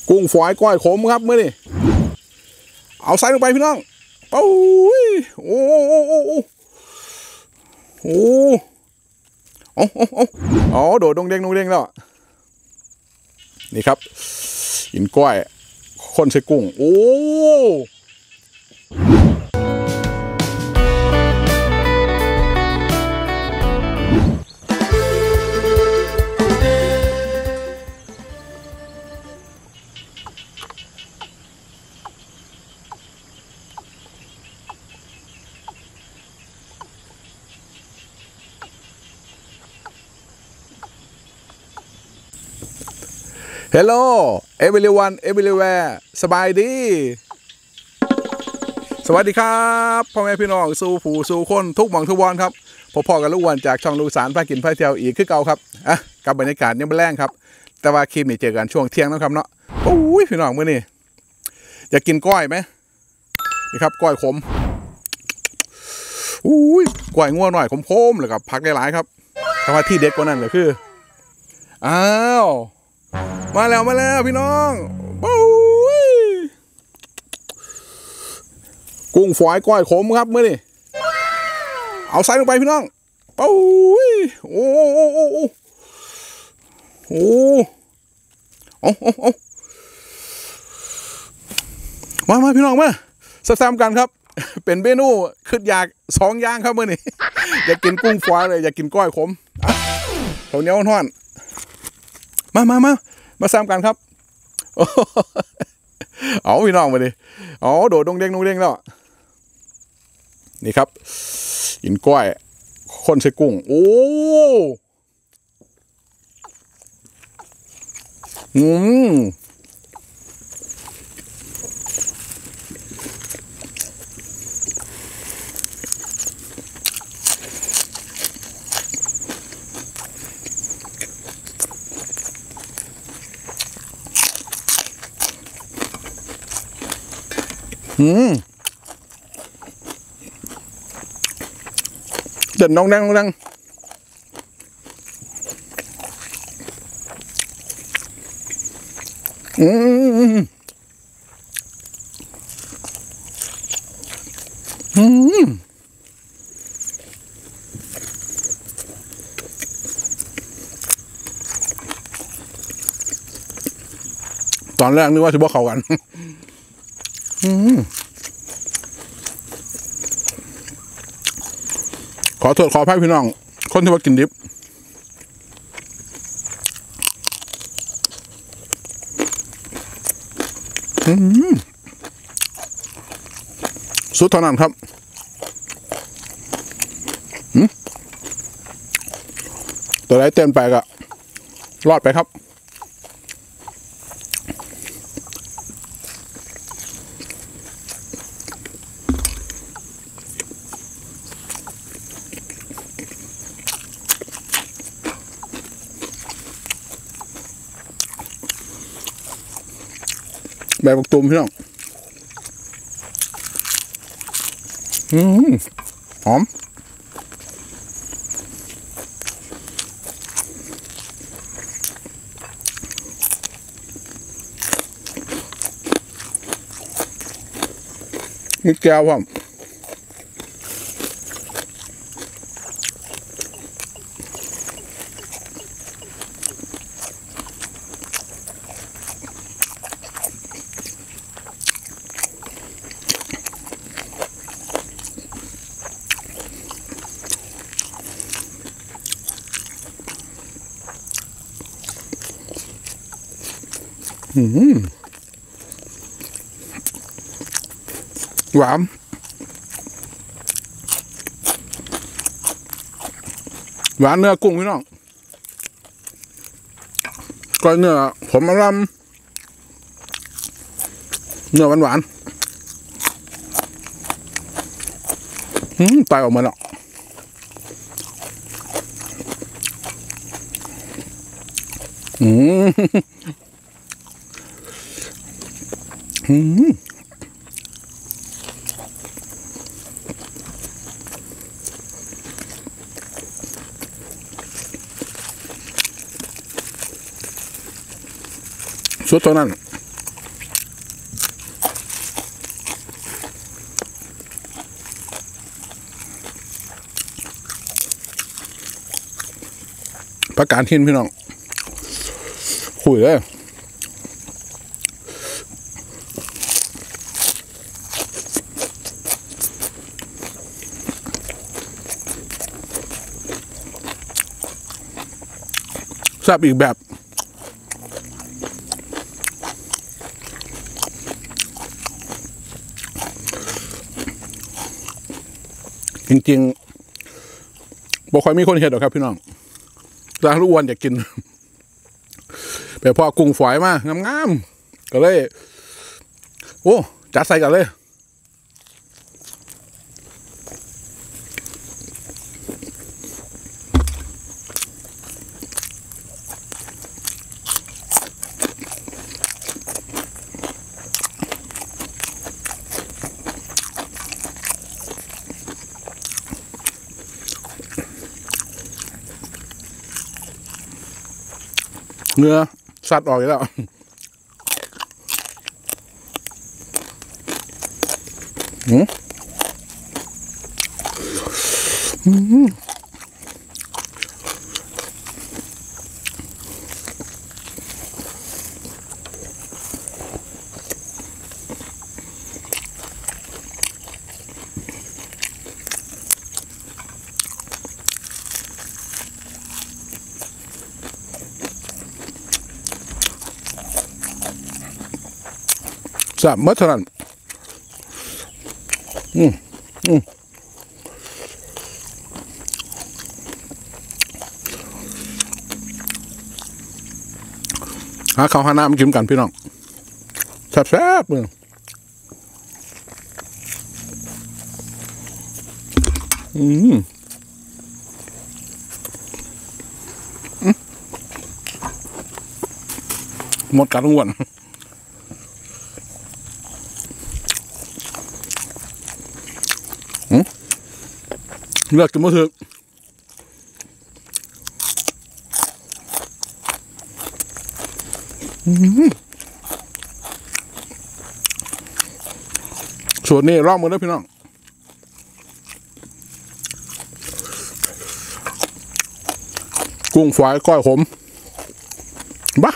กุ้งฝอยก้อยขมครับเมื่อนี่เอาใส่ลงไปพี่น้องโอ้ยโอ้โอ้โอ้โอ้โดดดงเด้งแล้วนี่ครับกินก้อยคนใส่กุ้งโอ้เฮลโลเอเวอร์วันเอเวอร์แวร์สบายดีสวัสดีครับพ่อแม่พี่น้องสู่ผู้สู่คนทุกหม่องทุกวันครับพ่อๆกับลูกวันจากช่องลูกสารพากินพาเที่ยวอีกคือเก่าครับกับบรรยากาศยังไม่แรงครับแต่ว่าคลิปนี้เจอกันช่วงเที่ยงนะครับเนาะโอ้ยพี่น้องเมื่อนี้อยากกินก้อยไหมนี่ครับก้อยขมอุ้ยก้อยงัวหน่อยขมๆเลยครับผักหลายๆครับแต่ว่าที่เด็ดกว่านั้นก็คืออ้าวมาแล้วพี่น้องกุ้งฝอยก้อยขมครับเมื่อนี่เอาใส่ลงไปพี่น้องโอ้มาพี่น้องมาซ้ำกันครับเป็นเมนูขึ้นอยาก2 อย่างครับเมื่อนี่อยากกินกุ้งฝอยเลยอยากกินก้อยขมเขาเหนียวห่อนมาซ้ำกันครับเอาพี่น้องมาดิอ๋อโดดดงเด้งแล้วนี่ครับกินก้อยคนใส่กุ้งโอ้เดินน้องดังตอนแรกนึกว่าจะบอกเขากันขอโทษขออภัยพี่น้องคนที่ว่ากินดิบสุดเท่านั้นครับตัวไหนเต็มไปก็รอดไปครับแบบตุ่มพี่น้องหอมมีแก้วครับหวานเนื้อกุ้งพี่น้องก้อยเนื้อผมอร่ำเนื้อหวานไตออกมาแล้วสุดเท่านั้นประการหินพี่น้องคุยเลยแซ่บอีกแบบจริงๆบ่ค่อยมีคนเห็นหรอกครับพี่น้องร้านลูกอ้วนอยากกินแต่พอกุ้งฝอยมางามๆก็เลยโอ้จัดใส่กันเลยเนื้อสัตว์ออกแล้วแซ่บเมื่อเท่านั้นหาข้าวหาน้ำกินกันพี่น้องแซ่บๆเลยหมดกันทั้งวันเลือกกินมะเขือส่วนนี้ร่องมือนะพี่น้องกุ้งฝอยก้อยขมบ้า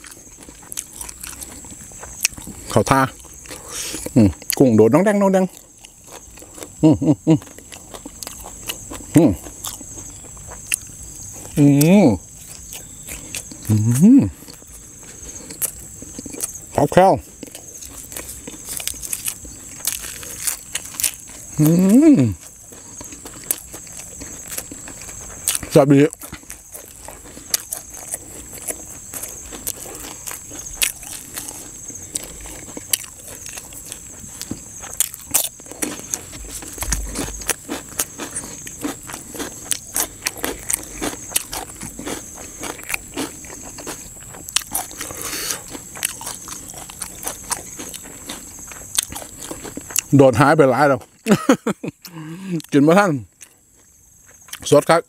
เขาทากุ้งโดดน้องแดงน้องแดงเอาแค่จับดีโดดหายไปหลายแล้ว กินมาท่านสดครับ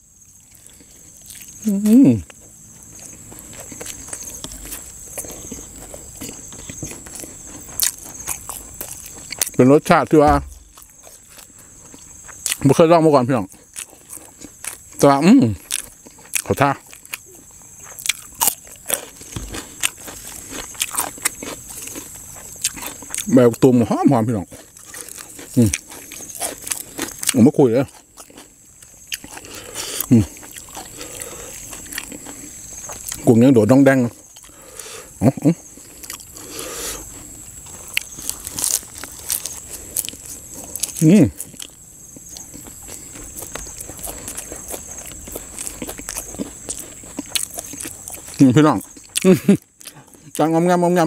เป็นรสชาติที่ว่าไม่เคยลองมาก่อนพี่น้องแต่ว่าขอท่าแบบตุ่มหอมพี่น้องผมไม่คุยเลยกุ้งยังโดดน้องแดงพี่น้องจังงาม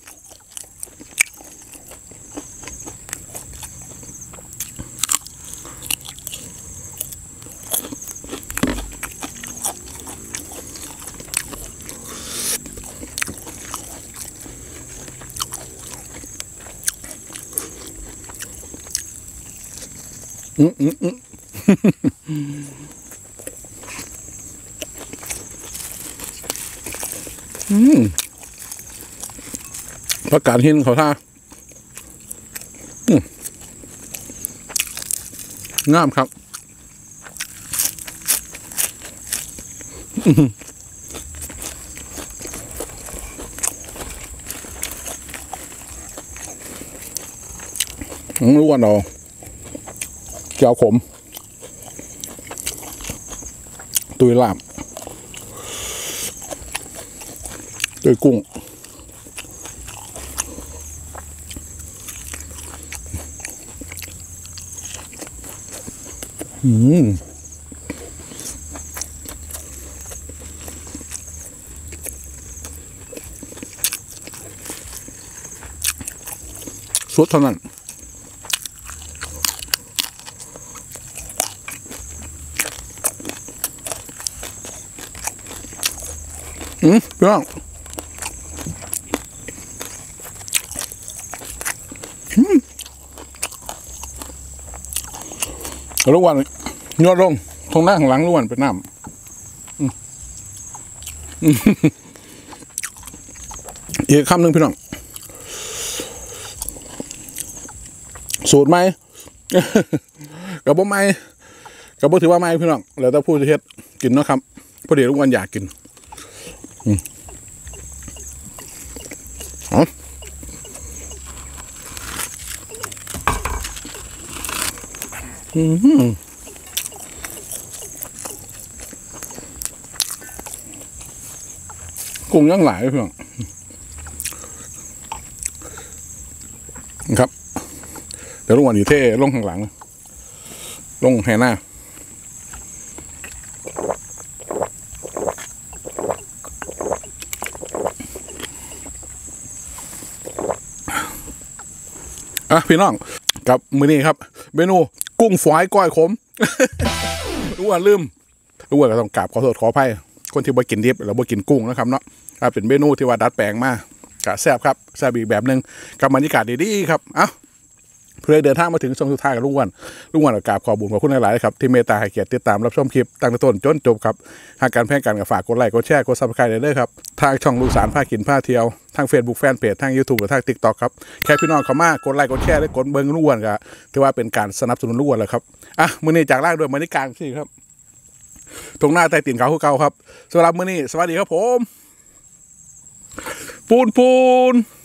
ประกาศหินเขาท่างามครับรู้ว่าเราเจียวขมตุยลาบตุยกุ้งสุดเท่านั้นพี่น้องลูกวันยอดลงตรงหน้าข้างหลังลูกวันเป็นน้ำอีกคำหนึ่งพี่น้องสูตรไหมกับบ่ไหมกับบ่ถือว่าไหมพี่น้องแล้วแต่ผู้จะเฮ็ดกินเนาะครับพอดีลูกวันอยากกินกุ้งย่างหลายเพื่อนครับเดี๋ยวลุงวันอยู่เท่ลงข้างหลังลงแห่หน้าพี่น้องกับมื้อนี้ครับเมนูกุ้งฝอยก้อยขมลุงวันลืมลุงวันก็ต้องกราบขอโทษขออภัยคนที่บ่กินดิบหรือบ่กินกุ้งนะครับเนาะเป็นเมนูที่ว่าดัดแปลงมากกะแซ่บครับแซ่บอีกแบบหนึ่งกับบรรยากาศดีๆครับเพื่อเดินทางมาถึงช่วงสุดท้ายกับลุงวันกราบขอบคุญขอบคุณหลายๆครับที่เมตตาให้เกียรติติดตามรับชมคลิปตั้งแต่ต้นจนจบครับหากการแพร่กันกับฝากกดไลค์กดแชร์กดซับสไครต์ได้เลยครับทางช่องลูกสารพากินพาเที่ยวทาง Facebook แฟนเพจทาง YouTube หรือทาง TikTok ครับแค่พี่น้องเข้ามากดไลค์กดแชร์และกดเบิ้งลุงวันก็ถือว่าเป็นการสนับสนุนลุงวันแล้วครับมื้อนี้จากล่างด้วยบรรยากาศสิครับตรงหน้าใต้ตีนเขาเก่าครับสำหรับมื้อนี้สวัสดีครับผมปูน